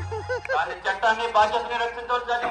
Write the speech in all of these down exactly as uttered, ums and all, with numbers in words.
కానీ చట్టాన్ని బాధ్యతని రక్షించవలసిన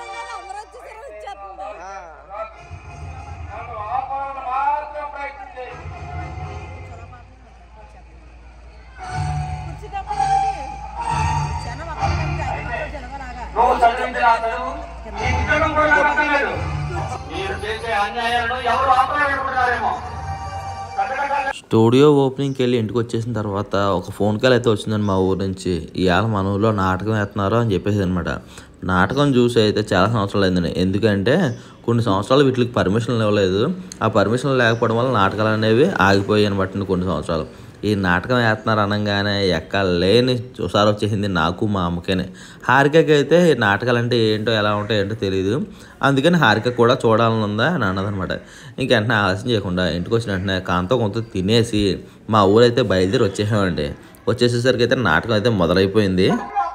మీరు చేసే అన్యాయాలను ఎవరు ఆపలేకపోతున్నారేమో. స్టూడియో ఓపెనింగ్కి వెళ్ళి ఇంటికి వచ్చేసిన తర్వాత ఒక ఫోన్ కాల్ అయితే వచ్చిందండి మా ఊరు నుంచి. ఇవాళ మన ఊళ్ళో నాటకం వేస్తున్నారు అని చెప్పేసి అనమాట. నాటకం చూసి అయితే చాలా సంవత్సరాలు అయిందండి. ఎందుకంటే కొన్ని సంవత్సరాలు వీటికి పర్మిషన్లు ఇవ్వలేదు. ఆ పర్మిషన్లు లేకపోవడం వల్ల నాటకాలు అనేవి ఆగిపోయాయి అనమాట కొన్ని సంవత్సరాలు. ఈ నాటకం వేస్తున్నారు అనగానే ఎక్కడ లేని చూసారు వచ్చేసింది నాకు మా అమ్మకేనే. హారికకి అయితే ఈ నాటకాలు అంటే ఏంటో ఎలా ఉంటాయో ఏంటో తెలియదు. అందుకని హారిక కూడా చూడాలని ఉందా అని అన్నదనమాట. ఇంక వెంటనే ఆలస్యం చేయకుండా ఇంటికి వచ్చిన వెంటనే కాంతో కొంత తినేసి మా ఊరైతే బయలుదేరి వచ్చేసామండి. వచ్చేసేసరికి అయితే నాటకం అయితే మొదలైపోయింది.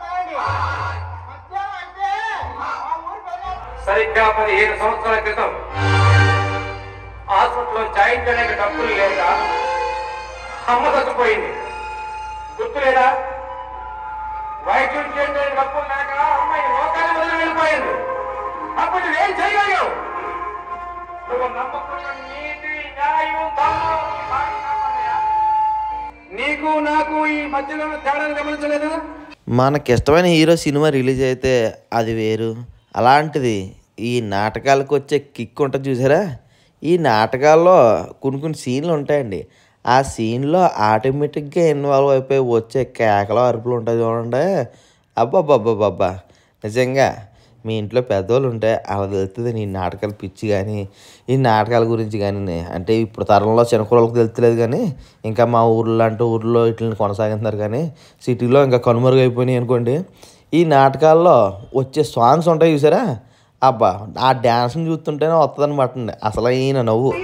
సరిగ్గా పదిహేను సంవత్సరాల క్రితం హాస్పిటల్లో చాయించడానికి డబ్బులు లేక అమ్మ చచ్చిపోయింది. గుర్తులేదా? వైద్యులు చేయడానికి డబ్బులు లేక అమ్మాయి లోకాన్ని వదిలి వెళ్ళిపోయింది. అప్పుడు నువ్వేం చేయగలిగావు? నువ్వు నమ్మకున్న నీతి, న్యాయం, నీకు నాకు ఈ మధ్యలో తేడాను గమనించలేదు. మనకిష్టమైన హీరో సినిమా రిలీజ్ అయితే అది వేరు. అలాంటిది ఈ నాటకాలకు వచ్చే కిక్ ఉంటుంది చూసారా. ఈ నాటకాల్లో కొన్ని కొన్ని సీన్లు ఉంటాయండి. ఆ సీన్లో ఆటోమేటిక్గా ఇన్వాల్వ్ అయిపోయి వచ్చే కేకలు అరుపులు ఉంటాయి చూడండి. అబ్బాబ్బాబ్బాబ్బా నిజంగా మీ ఇంట్లో పెద్దవాళ్ళు ఉంటే అలా తెలుస్తుంది ఈ నాటకాల పిచ్చి కానీ ఈ నాటకాల గురించి కానీ. అంటే ఇప్పుడు తరంలో చిన్నకూరలకు తెలుస్తలేదు కానీ ఇంకా మా ఊర్లో అంటే ఊర్లో ఇట్లని కొనసాగుతున్నారు. కానీ సిటీలో ఇంకా కనుమరుగైపోయినాయి అనుకోండి. ఈ నాటకాల్లో వచ్చే సాంగ్స్ ఉంటాయి చూసారా. అబ్బా ఆ డ్యాన్స్ని చూస్తుంటేనే వస్తుంది అనమాట అండి అసలు అయిన నవ్వు.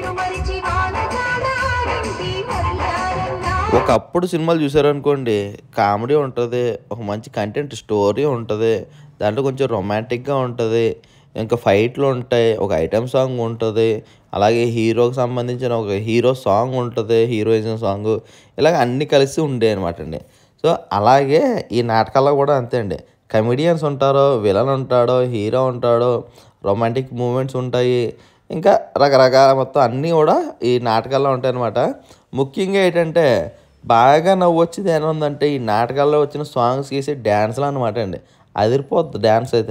ఒకప్పుడు సినిమాలు చూసారు అనుకోండి, కామెడీ ఉంటుంది, ఒక మంచి కంటెంట్ స్టోరీ ఉంటుంది, దాంట్లో కొంచెం రొమాంటిక్గా ఉంటుంది, ఇంకా ఫైట్లు ఉంటాయి, ఒక ఐటమ్ సాంగ్ ఉంటుంది, అలాగే హీరోకి సంబంధించిన ఒక హీరో సాంగ్ ఉంటుంది, హీరోయిజం సాంగ్, ఇలాగ అన్నీ కలిసి ఉండే అనమాట అండి. సో అలాగే ఈ నాటకాల్లో కూడా అంతే అండి. కమెడియన్స్ ఉంటారో, విలన్ ఉంటాడో, హీరో ఉంటాడో, రొమాంటిక్ మూమెంట్స్ ఉంటాయి, ఇంకా రకరకాల మొత్తం అన్నీ కూడా ఈ నాటకాల్లో ఉంటాయి అన్నమాట. ముఖ్యంగా ఏంటంటే బాగా నవ్వు వచ్చేది ఏముందంటే ఈ నాటకాల్లో వచ్చిన సాంగ్స్ వేసి డ్యాన్స్లు అనమాట అండి. అదిరిపోద్ది డ్యాన్స్ అయితే.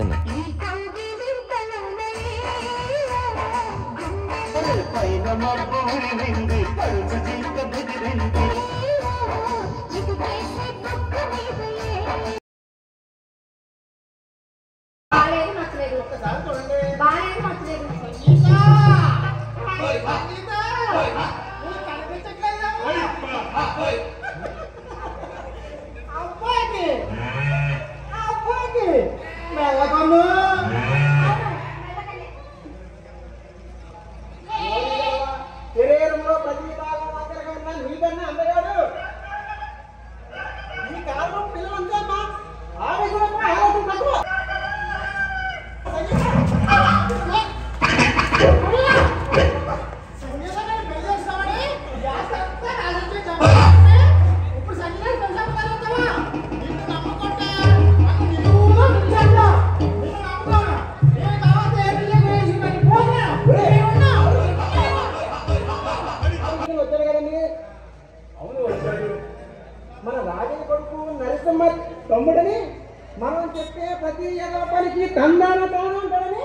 మన రాజయ్య కొడుకు నరసింహ తమ్ముడని మనం చెప్పే ప్రతి పనికి తందాన తాను ఉంటాడని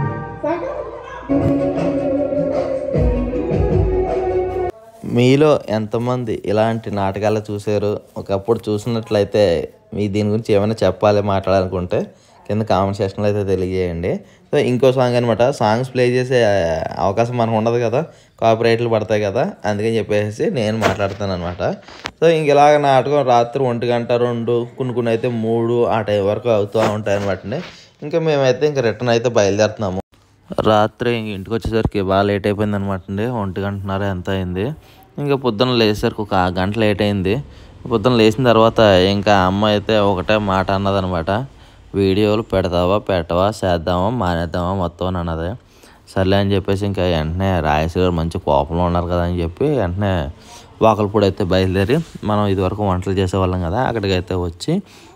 మీలో ఎంతమంది ఇలాంటి నాటకాలు చూసారు? ఒకప్పుడు చూసినట్లయితే మీ దీని గురించి ఏమైనా చెప్పాలి మాట్లాడాలనుకుంటే కింద కామెంట్ సెక్షన్లో అయితే తెలియజేయండి. సో ఇంకో సాంగ్ అనమాట. సాంగ్స్ ప్లే చేసే అవకాశం మనకు ఉండదు కదా, కాపీరైట్లు పడతాయి కదా, అందుకని చెప్పేసి నేను మాట్లాడతాను అనమాట. సో ఇంక ఇలాగ నాటకం రాత్రి ఒంటి గంట రెండు కొన్ని కొన్ని అయితే మూడు ఆ టైం వరకు అవుతూ ఉంటాయి అనమాట అండి. ఇంకా మేమైతే ఇంకా రిటర్న్ అయితే బయలుదేరుతున్నాము. రాత్రి ఇంటికి వచ్చేసరికి బాగా లేట్ అయిపోయింది అనమాట అండి. ఒంటి గంటన్నర ఎంత అయింది. ఇంకా పొద్దున్న లేచేసరికి ఒక గంట లేట్ అయింది. పొద్దున్న లేచిన తర్వాత ఇంకా అమ్మ అయితే ఒకటే మాట అన్నదనమాట, వీడియోలు పెడతావా పెట్టవా, చేద్దామా మానేద్దామా మొత్తం అని అన్నది. సర్లే అని చెప్పేసి ఇంకా వెంటనే రాయసి గారు మంచి కోపంలో ఉన్నారు కదా అని చెప్పి వెంటనే వాకలపూడి అయితే బయలుదేరి, మనం ఇదివరకు వంటలు చేసేవాళ్ళం కదా, అక్కడికి అయితే వచ్చి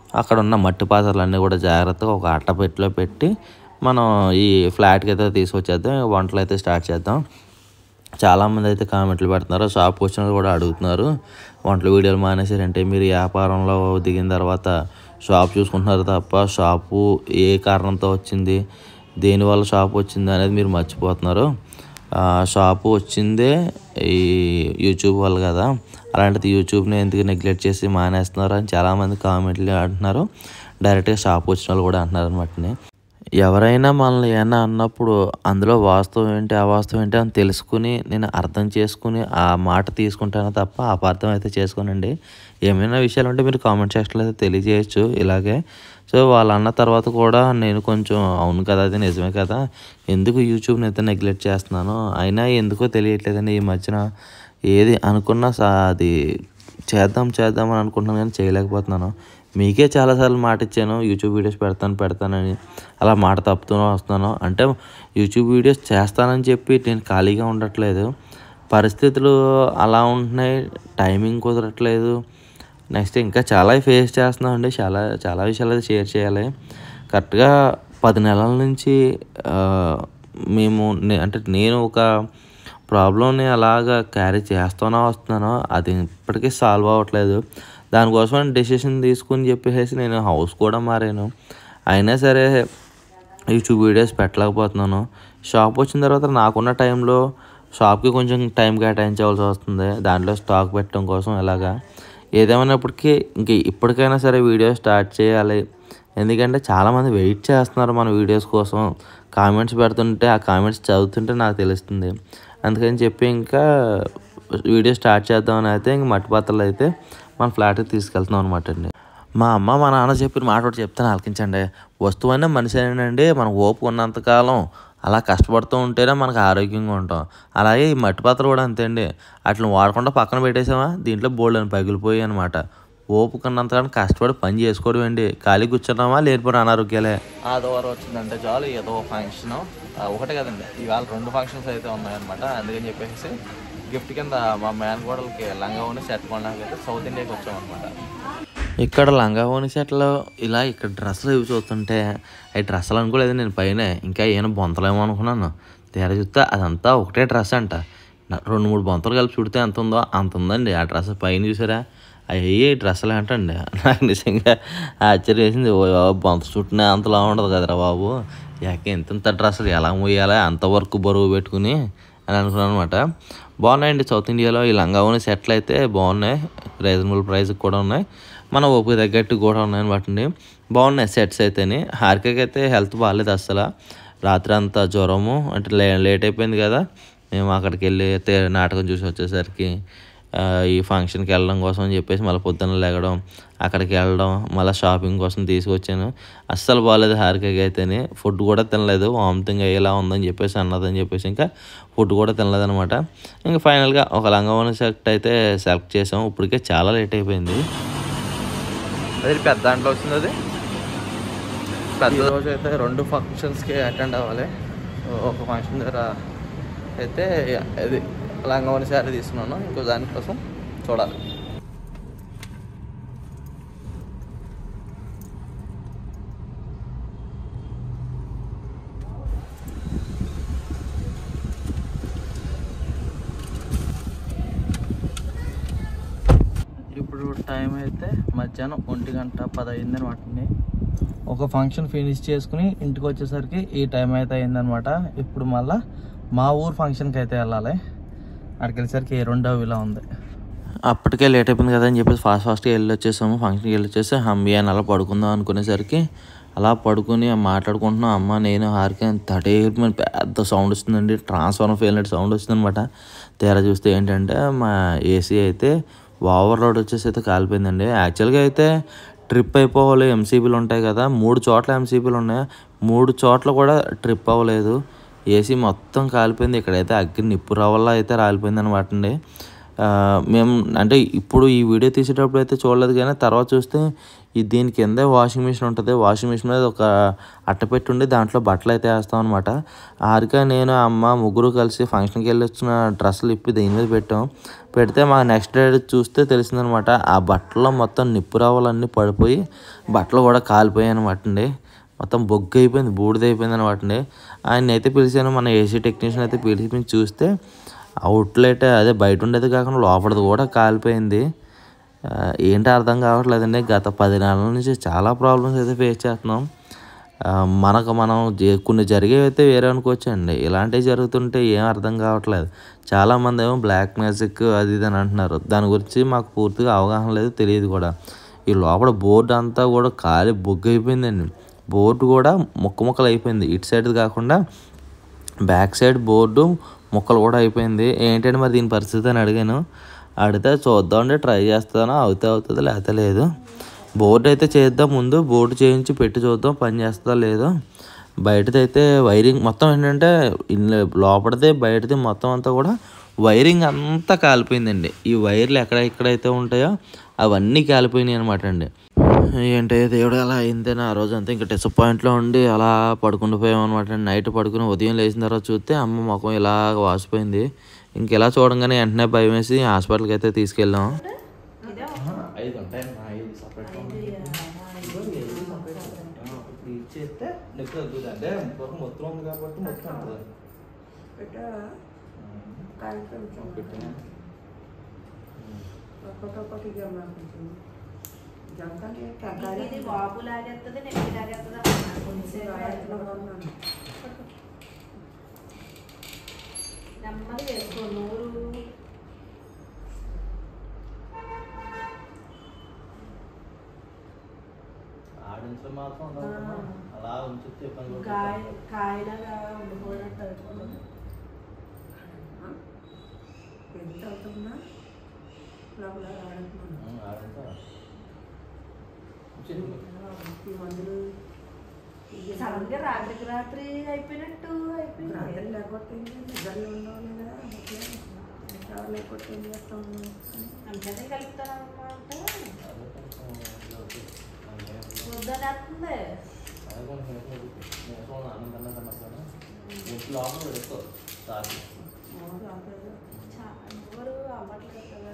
అక్కడ ఉన్న మట్టి పాత్రలన్నీ కూడా జాగ్రత్తగా ఒక అట్టపెట్టిలో పెట్టి మనం ఈ ఫ్లాట్కి అయితే తీసుకొచ్చేద్దాం, వంటలు అయితే స్టార్ట్ చేద్దాం. చాలామంది అయితే కామెంట్లు పెడుతున్నారు, షాప్కి వచ్చిన వాళ్ళు కూడా అడుగుతున్నారు వంటల వీడియోలు మానేసారంటే మీరు వ్యాపారంలో దిగిన తర్వాత షాప్ చూసుకుంటున్నారు తప్ప షాపు ఏ కారణంతో వచ్చింది, దేనివల్ల షాప్ వచ్చింది అనేది మీరు మర్చిపోతున్నారు. షాపు వచ్చిందే ఈ యూట్యూబ్ వల్ల కదా, అలాంటిది యూట్యూబ్ని ఎందుకు నెగ్లెక్ట్ చేసి మానేస్తున్నారు అని చాలామంది కామెంట్లు అంటున్నారు. డైరెక్ట్గా షాప్ వచ్చిన వాళ్ళు కూడా అంటున్నారు అనమాట. ఎవరైనా మనల్ని ఏమన్నా అన్నప్పుడు అందులో వాస్తవం ఏంటి అవాస్తవం ఏంటి అని తెలుసుకుని నేను అర్థం చేసుకుని ఆ మాట తీసుకుంటాను తప్ప అపార్థం అయితే చేసుకోనండి. ఏమైనా విషయాలు ఉంటే మీరు కామెంట్ సెక్షన్లో అయితే తెలియజేయచ్చు ఇలాగే. సో వాళ్ళు అన్న తర్వాత కూడా నేను కొంచెం అవును కదా, అది నిజమే కదా, ఎందుకు యూట్యూబ్ని అయితే నెగ్లెక్ట్ చేస్తున్నాను, అయినా ఎందుకో తెలియట్లేదండి ఈ మధ్యన. ఏది అనుకున్నా సా అది చేద్దాం చేద్దాం అని అనుకుంటున్నాను కానీ చేయలేకపోతున్నాను. మీకే చాలాసార్లు మాట ఇచ్చాను యూట్యూబ్ వీడియోస్ పెడతాను పెడతానని, అలా మాట తప్పుతూనే వస్తున్నాను. అంటే యూట్యూబ్ వీడియోస్ చేస్తానని చెప్పి నేను ఖాళీగా ఉండట్లేదు, పరిస్థితులు అలా ఉంటున్నాయి, టైమింగ్ కుదరట్లేదు. నెక్స్ట్ ఇంకా చాలా ఫేస్ చేస్తున్నామండి, చాలా చాలా విషయాలు అయితే షేర్ చేయాలి. కరెక్ట్గా పది నెలల నుంచి మేము అంటే నేను ఒక ప్రాబ్లమ్ని అలాగా క్యారీ చేస్తూనే వస్తున్నాను, అది ఇప్పటికీ సాల్వ్ అవ్వట్లేదు. దానికోసం డెసిషన్ తీసుకుని చెప్పేసి నేను హౌస్ కూడా మారాను, అయినా సరే యూట్యూబ్ వీడియోస్ పెట్టలేకపోతున్నాను. షాప్ వచ్చిన తర్వాత నాకున్న టైంలో షాప్కి కొంచెం టైం కేటాయించవలసి వస్తుంది, దాంట్లో స్టాక్ పెట్టడం కోసం. ఇలాగా ఏదేమైనప్పటికీ ఇంక ఇప్పటికైనా సరే వీడియో స్టార్ట్ చేయాలి, ఎందుకంటే చాలామంది వెయిట్ చేస్తున్నారు మన వీడియోస్ కోసం. కామెంట్స్ పెడుతుంటే ఆ కామెంట్స్ చదువుతుంటే నాకు తెలుస్తుంది, అందుకని చెప్పి ఇంకా వీడియో స్టార్ట్ చేద్దామని అయితే ఇంక మట్టి పాత్రలు అయితే మన ఫ్లాట్కి తీసుకెళ్తున్నాం అనమాట అండి. మా అమ్మ మా నాన్న చెప్పిన మాట ఒకటి చెప్తాను ఆలకించండి. వస్తువు అయినా మనిషి అయినండి మనం ఓపు ఉన్నంతకాలం అలా కష్టపడుతూ ఉంటేనే మనకు ఆరోగ్యంగా ఉంటాం. అలాగే ఈ మట్టి పాత్రలు కూడా అంతే అండి, అట్లా వాడకుండా పక్కన పెట్టేసామా దీంట్లో బోల్డ్ అని పగిలిపోయాయి అనమాట. ఓపు కన్నంతకాలం కష్టపడి పని చేసుకోవడం అండి, ఖాళీ కూర్చున్నామా లేనిపోయిన అనారోగ్యాలే. ఆదివారం వచ్చిందంటే చాలు ఏదో ఫంక్షన్, ఒకటే కదండి ఇవాళ రెండు ఫంక్షన్స్ అయితే ఉన్నాయన్నమాట. అందుకని చెప్పేసి గిఫ్ట్ కింద మా మేనకోడలకి లంగా ఓని సెట్ కొనడానికి అయితే సౌత్ ఇండియాకి వచ్చామన్నమాట. ఇక్కడ లంగా ఓని సెట్లో ఇలా ఇక్కడ డ్రెస్సులు ఇవి చూస్తుంటే అవి డ్రెస్సులు అనుకోలేదు నేను, పైన ఇంకా ఏమైనా బొంతలేమో అనుకున్నాను. తీరా చూస్తే అదంతా ఒకటే డ్రెస్ అంట, రెండు మూడు బొంతలు కలిపి చుడితే ఎంత ఉందో అంత ఉందండి ఆ డ్రెస్. పైన చూసారా అవి డ్రెస్సులు అంటండి, నాకు నిజంగా ఆశ్చర్యం వేసింది. బొంత చుట్టిన అంతలా ఉండదు కదరా బాబు, యాక ఎంత ఇంత డ్రెస్సులు ఎలా మోయాలా అంతవరకు బరువు పెట్టుకుని అని అనుకున్నాను అనమాట. బాగున్నాయండి సౌత్ ఇండియాలో ఈ లంగా ఓని సెట్లు అయితే బాగున్నాయి, రీజనబుల్ ప్రైస్కి కూడా ఉన్నాయి, మన ఓపిక తగ్గట్టు కూడా ఉన్నాయన్నమాట అండి. బాగున్నాయి సెట్స్ అయితేనే. హారికకి అయితే హెల్త్ బాగాలేదు అసలు, రాత్రి అంతా జ్వరము, అంటే లే లేట్ అయిపోయింది కదా, మేము అక్కడికి వెళ్ళి నాటకం చూసి వచ్చేసరికి ఈ ఫంక్షన్కి వెళ్ళడం కోసం అని చెప్పేసి మళ్ళీ పొద్దున్న లేగడం, అక్కడికి వెళ్ళడం, మళ్ళీ షాపింగ్ కోసం తీసుకొచ్చాను. అస్సలు బాగాలేదు హారికకి అయితేనే. ఫుడ్ కూడా తినలేదు, వామిటింగ్ అయ్యేలా ఉందని చెప్పేసి అన్నదని చెప్పేసి ఇంకా ఫుడ్ కూడా తినలేదు అనమాట. ఇంకా ఫైనల్గా ఒక లంగా ఓని సెట్ అయితే సెలెక్ట్ చేసాము. ఇప్పటికే చాలా లేట్ అయిపోయింది. అది పెద్ద దాంట్లో వచ్చింది, అది పెద్ద రోజు అయితే రెండు ఫంక్షన్స్కి అటెండ్ అవ్వాలి. ఒక ఫంక్షన్ దగ్గర అయితే అది లంగా ఓని శారీ తీసుకున్నాను, ఇంకో దానికోసం చూడాలి. ఇప్పుడు టైం అయితే మధ్యాహ్నం ఒంటి గంట పది అయిందనమాట. ఒక ఫంక్షన్ ఫినిష్ చేసుకుని ఇంటికి వచ్చేసరికి ఈ టైం అయితే అయిందనమాట. ఇప్పుడు మళ్ళీ మా ఊరు ఫంక్షన్కి అయితే వెళ్ళాలి, అక్కడికి వెళ్ళేసరికి రెండో ఇలా ఉంది. అప్పటికే లేట్ అయిపోయింది కదా అని చెప్పేసి ఫాస్ట్ ఫాస్ట్గా వెళ్ళి వచ్చేసాము. ఫంక్షన్కి వెళ్ళి వచ్చేసి హంబీ అని అలా పడుకుందాం అనుకునేసరికి అలా పడుకుని మాట్లాడుకుంటున్నాం అమ్మ నేను హారిక. తడేమని పెద్ద సౌండ్ వస్తుందండి, ట్రాన్స్ఫార్మర్ ఫెయిల్ అయిన సౌండ్ వస్తుంది అనమాట. తీరా చూస్తే ఏంటంటే మా ఏసీ అయితే ఓవర్ లోడ్ వచ్చేసి అయితే కాలిపోయిందండి. యాక్చువల్గా అయితే ట్రిప్ అయిపోవాలి, ఎంసీబీలు ఉంటాయి కదా, మూడు చోట్ల ఎంసీబీలు ఉన్నాయి, మూడు చోట్ల కూడా ట్రిప్ అవ్వలేదు, ఏసీ మొత్తం కాలిపోయింది. ఇక్కడైతే అగ్ని నిప్పు రవ్వల్లా అయితే రాలిపోయింది అనమాట అండి. మేము అంటే ఇప్పుడు ఈ వీడియో తీసేటప్పుడు అయితే చూడలేదు, కానీ తర్వాత చూస్తే ఈ దీని కింద వాషింగ్ మిషన్ ఉంటుంది. వాషింగ్ మిషన్ మీద ఒక అట్ట పెట్టి ఉండి దాంట్లో బట్టలు అయితే వేస్తాం అనమాట. హారిక, నేను, అమ్మ ముగ్గురు కలిసి ఫంక్షన్కి వెళ్ళి వచ్చిన డ్రెస్సులు ఇప్పి దీని మీద పెట్టాం. పెడితే మా నెక్స్ట్ డే చూస్తే తెలిసిందనమాట, ఆ బట్టల్లో మొత్తం నిప్పు రవ్వలన్నీ పడిపోయి బట్టలు కూడా కాలిపోయాయి అనమాట అండి. మొత్తం బొగ్గు అయిపోయింది, బూడిద అయిపోయింది అనమాట అండి. ఆయన అయితే పిలిచాను, మన ఏసీ టెక్నీషియన్ అయితే పిలిచి చూస్తే అవుట్లెట్ అదే బయట ఉండేది కాకుండా లోపలిది కూడా కాలిపోయింది. ఏంటి అర్థం కావట్లేదండి. గత పది నెలల నుంచి చాలా ప్రాబ్లమ్స్ అయితే ఫేస్ చేస్తున్నాం. మనకు మనం కొన్ని జరిగేవి అయితే వేరే అనుకోవచ్చండి, ఇలాంటివి జరుగుతుంటే ఏం అర్థం కావట్లేదు. చాలామంది ఏమో బ్లాక్ మ్యాజిక్ అది ఇది అని అంటున్నారు. దాని గురించి మాకు పూర్తిగా అవగాహన లేదు, తెలియదు కూడా. ఈ లోపల బోర్డు అంతా కూడా కాలి బొగ్గు అయిపోయిందండి. బోర్డు కూడా ముక్క ముక్కలు అయిపోయింది. ఇటు సైడ్ కాకుండా బ్యాక్ సైడ్ బోర్డు ముక్కలు కూడా అయిపోయింది. ఏంటంటే మరి దీని పరిస్థితి అని అడిగాను. అడిగితే చూద్దామండి, ట్రై చేస్తాను, అవుతే అవుతుంది లేకపోతే లేదు. బోర్డు అయితే చేద్దాం, ముందు బోర్డు చేయించి పెట్టి చూద్దాం పని చేస్తుందా లేదో. బయటదైతే వైరింగ్ మొత్తం ఏంటంటే లోపలిది బయటది మొత్తం అంతా కూడా వైరింగ్ అంతా కాలిపోయిందండి. ఈ వైర్లు ఎక్కడ ఎక్కడైతే ఉంటాయో అవన్నీ కాలిపోయినాయి అనమాట అండి. ఏంటి దేవుడు అలా అయిందని ఆ రోజు అంతా ఇంకా డిసప్పాయింట్లో ఉండి అలా పడుకుండిపోయాం అనమాట. నైట్ పడుకుని ఉదయం లేచిన తర్వాత చూస్తే అమ్మ ముఖం ఇలా వాసిపోయింది. ఇంక ఇలా చూడంగానే వెంటనే భయం వేసి హాస్పిటల్కి అయితే తీసుకెళ్ళాం. బాబు లాగేస్తుంది, నెక్కి లాగేస్తుంది. నెమ్మది వేసుకో నూరు. కాయ కాయలాగా ఉండిపోయినట్టు అయిపోతుంది. ఎంత అవుతుందా లోపల మందులు సడన్ గా రాత్రికి రాత్రి అయిపోయినట్టు అయిపోయింది. రాత్రి లేకపోతే నిద్రలో ఉండవు కదా, లేకపోతే ఏం చేస్తాం అంతనే కలుపుతానమాట. వద్దనేస్తుంది. ఎవరు అవ్వట్లేదు కదా.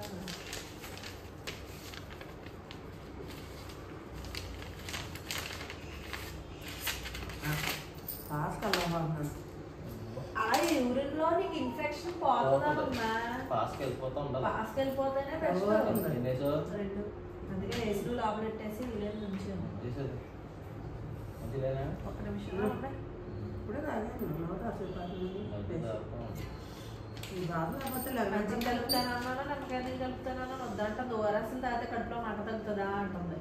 అలా యూరిన్లో నీకు ఇన్ఫెక్షన్ పోతుందమ్మా. పాస్కి వెళ్ళిపోతేనే బెస్ట్. రెండు అందుకే ఏసీలు లోపల పెట్టేసి విలేజ్ నుంచి ఒక నిమిషం ఇప్పుడు మంచిగా కలుపుతానన్నా నమ్మకాయ కలుపుతానన్నా వద్దంట. దూరాసిన తర్వాత కడుపులో మంట తగ్గుతుందా అంటుంది.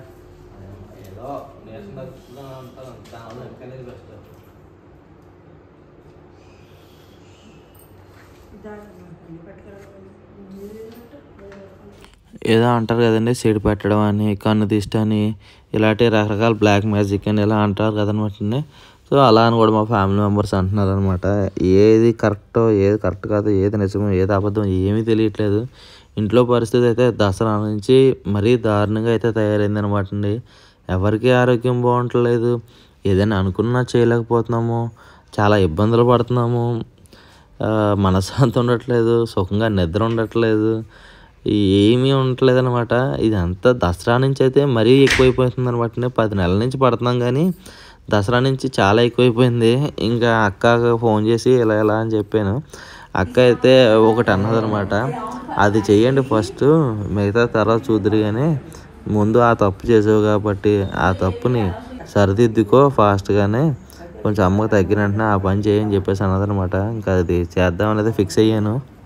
ఏదో అంటారు కదండి, సీడ్ పెట్టడం అని, కన్ను తీస్ట్ అని, ఇలాంటి రకరకాల బ్లాక్ మ్యాజిక్ అని ఇలా అంటారు కదనమాట. సో అలా అని కూడా మా ఫ్యామిలీ మెంబర్స్ అంటున్నారు అనమాట. ఏది కరెక్టో ఏది కరెక్ట్ కాదో, ఏది నిజమో ఏది అబద్ధం ఏమీ తెలియట్లేదు. ఇంట్లో పరిస్థితి అయితే దసరా నుంచి మరీ దారుణంగా అయితే తయారైంది అనమాట అండి. ఎవరికి ఆరోగ్యం బాగుంటలేదు, ఏదైనా అనుకున్నా చేయలేకపోతున్నాము, చాలా ఇబ్బందులు పడుతున్నాము, మనశ్శాంతి ఉండట్లేదు, సుఖంగా నిద్ర ఉండట్లేదు, ఏమీ ఉండట్లేదు అనమాట. ఇదంతా దసరా నుంచి అయితే మరీ ఎక్కువైపోతుంది అనమాట. పది నెలల నుంచి పడుతున్నాం కానీ దసరా నుంచి చాలా ఎక్కువైపోయింది. ఇంకా అక్కకు ఫోన్ చేసి ఇలా ఇలా అని చెప్పాను. అక్క అయితే ఒకటి అన్నది అనమాట, అది చెయ్యండి ఫస్ట్, మిగతా తర్వాత చూద్దరు కానీ ముందు ఆ తప్పు చేసావు కాబట్టి ఆ తప్పుని సరిదిద్దుకో ఫాస్ట్గానే, కొంచెం అమ్మకు తగ్గిన వెంటనే ఆ పని చేయని చెప్పేసి అన్నదనమాట. ఇంకా అది చేద్దామనేది ఫిక్స్ అయ్యాను.